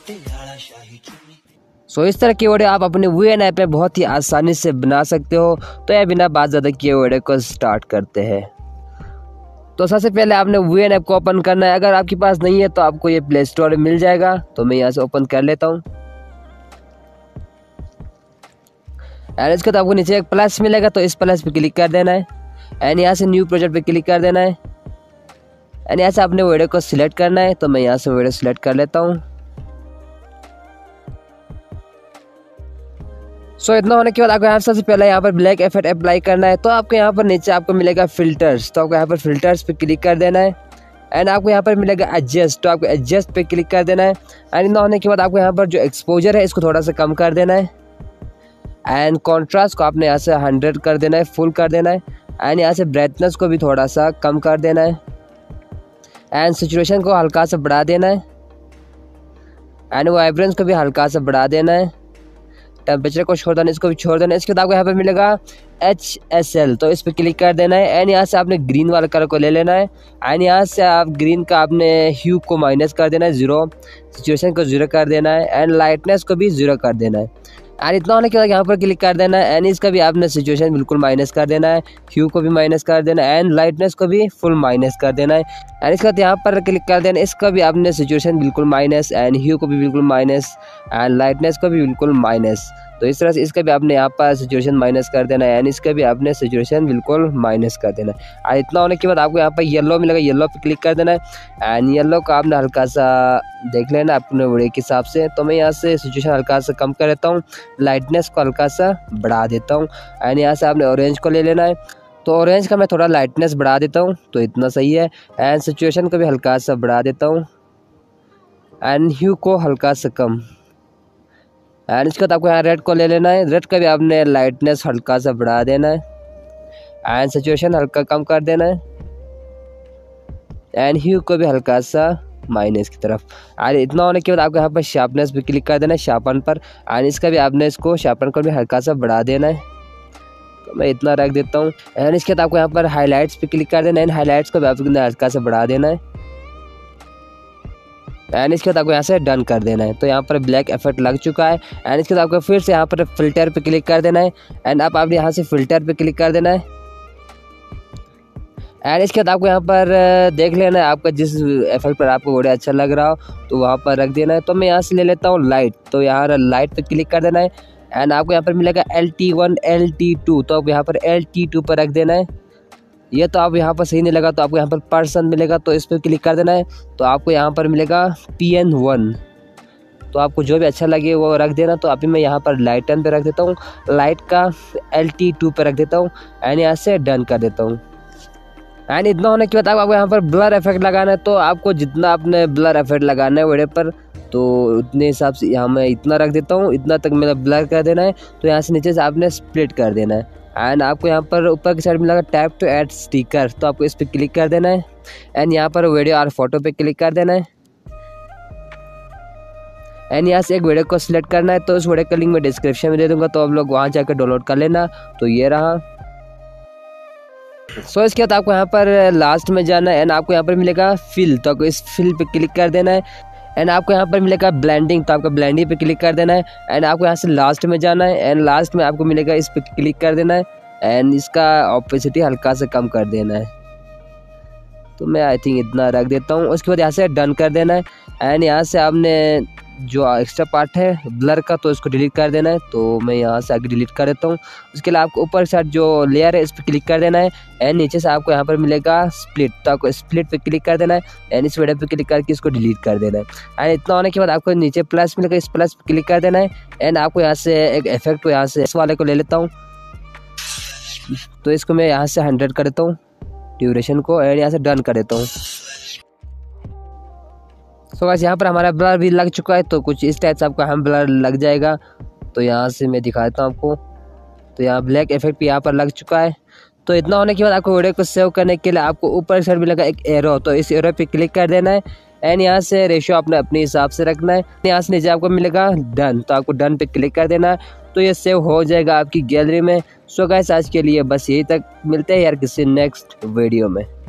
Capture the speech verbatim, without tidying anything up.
सो इस तरह की वीडियो आप अपने वी एन ऐप में बहुत ही आसानी से बना सकते हो। तो यह बिना बात ज़्यादा किए वीडियो को स्टार्ट करते हैं। तो सबसे पहले आपने वी एन ऐप को ओपन करना है। अगर आपके पास नहीं है तो आपको ये प्ले स्टोर में मिल जाएगा। तो मैं यहाँ से ओपन कर लेता हूँ। एंड इसके तो आपको नीचे एक प्लस मिलेगा, तो इस प्लस पे क्लिक कर देना है। एंड यहाँ से न्यू प्रोजेक्ट पे क्लिक कर देना है। एंड यहाँ से आपने वीडियो को सिलेक्ट करना है। तो मैं यहाँ से वीडियो सिलेक्ट कर लेता हूँ। सो so, इतना होने के बाद आपको यहाँ सबसे पहले यहाँ पर ब्लैक इफेक्ट अप्लाई करना है। तो आपको यहाँ पर नीचे आपको मिलेगा फिल्टर्स। तो आपको यहाँ पर फिल्टर्स पे क्लिक कर देना है। एंड आपको यहाँ पर मिलेगा एडजस्ट। तो आपको एडजस्ट पे क्लिक कर देना है। एंड इतना होने के बाद आपको यहाँ पर जो एक्सपोजर है इसको थोड़ा सा कम कर देना है। एंड कॉन्ट्रास्ट को आपने यहाँ से हंड्रेड कर देना है, फुल कर देना है। एंड यहाँ से ब्राइटनेस को भी थोड़ा सा कम कर देना है। एंड सैचुरेशन को हल्का सा बढ़ा देना है। एंड वाइब्रेंस को भी हल्का सा बढ़ा देना है। टेम्परेचर को छोड़ देना, इसको भी छोड़ देना। इसके बाद आपको यहाँ पर मिलेगा एच एस एल। तो इस पर क्लिक कर देना है। एंड यहाँ से आपने ग्रीन वाला कलर को ले लेना है। एंड यहाँ से आप ग्रीन का आपने ह्यू को माइनस कर देना है, जीरो। सिचुएशन को जीरो कर देना है। एंड लाइटनेस को भी जीरो कर देना है। एंड इतना होने के बाद यहाँ पर क्लिक कर देना है। एंड इसका भी आपने सिचुएशन बिल्कुल माइनस कर देना है, ह्यू को भी माइनस कर देना है। एंड लाइटनेस को भी फुल माइनस कर देना है। एंड इसके बाद यहाँ पर क्लिक कर देना है। इसका भी आपने सिचुएशन बिल्कुल माइनस, एंड ह्यू को भी बिल्कुल माइनस, एंड लाइटनेस को भी बिल्कुल माइनस। तो इस तरह से इसका भी आपने यहाँ पर सिचुएशन माइनस कर देना है। एंड इसका भी आपने सिचुएशन बिल्कुल माइनस कर देना है। और इतना होने के बाद आपको यहाँ पर येलो मिलेगा, येलो पे क्लिक कर देना है। एंड येलो का आपने हल्का सा देख लेना अपने वीडियो के हिसाब से। तो मैं यहाँ से सिचुएशन हल्का सा कम कर देता हूँ, लाइटनेस को हल्का सा बढ़ा देता हूँ। एंड यहाँ से आपने ऑरेंज को ले लेना है। तो ऑरेंज का मैं थोड़ा लाइटनेस बढ़ा देता हूँ, तो इतना सही है। एंड सिचुएशन को भी हल्का सा बढ़ा देता हूँ। एंड ह्यू को हल्का सा कम। एंड इसके बाद आपको यहाँ रेड को ले लेना है। रेड का भी आपने लाइटनेस हल्का सा बढ़ा देना है। एंड सिचुएशन हल्का कम कर देना है। एंड ह्यू को भी हल्का सा माइनस की तरफ। और इतना होने के बाद आपको यहाँ पर शार्पनेस पे क्लिक कर देना है, शार्पन पर। एंड इसका भी आपने इसको शार्पन को भी हल्का सा बढ़ा देना है। तो मैं इतना रख देता हूँ। एंड इसके बाद आपको यहाँ पर हाईलाइट्स पे क्लिक कर देना है। एंड हाईलाइट्स को भी आपको हल्का सा बढ़ा देना है। एंड इसके बाद आपको यहाँ से डन कर देना है। तो यहाँ पर ब्लैक इफेक्ट लग चुका है। एंड इसके बाद आपको फिर से यहाँ पर फिल्टर पे क्लिक कर देना है। एंड आप आप यहाँ से फिल्टर पे क्लिक कर देना है। एंड इसके बाद आपको यहाँ पर देख लेना है आपका जिस इफेक्ट पर आपको वीडियो अच्छा लग रहा हो तो वहाँ पर रख देना है। तो मैं यहाँ से ले लेता हूँ लाइट। तो यहाँ लाइट पे क्लिक कर देना है। एंड आपको यहाँ पर मिलेगा L T one L T two. तो आप यहाँ पर एल टी टू पर रख देना है। ये तो आप यहाँ पर सही नहीं लगा तो आपको यहाँ पर पर्सन मिलेगा, तो इस पर क्लिक कर देना है। तो आपको यहाँ पर मिलेगा पी एन वन। तो आपको जो भी अच्छा लगे वो रख देना। तो अभी मैं यहाँ पर लाइटन पे रख देता हूँ, लाइट का एल टी टू पे रख देता हूँ। एंड यहाँ से डन कर देता हूँ। एंड इतना होने के बाद आपको यहाँ पर ब्लर इफेक्ट लगाना है। तो आपको जितना आपने ब्लर इफेक्ट लगाना है वीडियो पर तो उतने हिसाब से यहाँ मैं इतना रख देता हूँ, इतना तक मेरा ब्लर कर देना है। तो यहाँ से नीचे से आपने स्प्लिट कर देना है। एंड आपको यहाँ पर ऊपर की साइड में लगा टैप टू ऐड स्टिकर। तो आपको इस पर क्लिक कर देना है। एंड यहाँ पर वीडियो और फोटो पे क्लिक कर देना है। एंड यहाँ से एक वीडियो को सिलेक्ट करना है। तो उस वीडियो का लिंक मैं डिस्क्रिप्शन में दे दूँगा, तो आप लोग वहाँ जाकर डाउनलोड कर लेना। तो ये रहा। सो so, इसके बाद आपको यहाँ पर लास्ट में जाना है। एंड आपको यहाँ पर मिलेगा फिल। तो आपको इस फिल पे क्लिक कर देना है। एंड आपको यहाँ पर मिलेगा ब्लेंडिंग। तो आपको ब्लेंडिंग पे क्लिक कर देना है। एंड आपको यहाँ से लास्ट में जाना है। एंड लास्ट में आपको मिलेगा इस पे क्लिक कर देना है। एंड इसका ऑपेसिटी हल्का से कम कर देना है। तो मैं आई थिंक इतना रख देता हूँ। उसके बाद यहाँ से डन कर देना है। एंड यहाँ से आपने जो एक्स्ट्रा पार्ट है ब्लर का तो इसको डिलीट कर देना है। तो मैं यहाँ से आगे डिलीट कर देता हूँ। उसके लिए आपको ऊपर साइड जो लेयर है इस पर क्लिक कर देना है। एंड नीचे से आपको यहाँ पर मिलेगा स्प्लिट। तो आपको स्प्लिट पे क्लिक कर देना है। एंड इस वीडियो पे क्लिक करके इसको डिलीट कर देना है। एंड इतना होने के बाद आपको नीचे प्लस मिलेगा, इस प्लस पे क्लिक कर देना है। एंड आपको यहाँ से एक इफेक्ट को यहाँ से इस वाले को ले लेता हूँ। तो इसको मैं यहाँ से हंड्रेड कर देता हूँ ड्यूरेशन को। एंड यहाँ से डन कर देता हूँ। सो गाइस यहाँ पर हमारा ब्लर भी लग चुका है। तो कुछ इस टाइप से आपका हम ब्लर लग जाएगा। तो यहाँ से मैं दिखा देता हूँ आपको। तो यहाँ ब्लैक इफेक्ट भी यहाँ पर लग चुका है। तो इतना होने के बाद आपको वीडियो को सेव करने के लिए आपको ऊपर साइड मिलेगा एक एरो। तो इस एरो पे क्लिक कर देना है। एंड यहाँ से रेशियो आपने अपने हिसाब से रखना है। यहाँ से नीचे आपको मिलेगा डन। तो आपको डन पे क्लिक कर देना है। तो ये सेव हो जाएगा आपकी गैलरी में। सो गाइस आज के लिए बस यही तक, मिलते हैं यार किसी नेक्स्ट वीडियो में।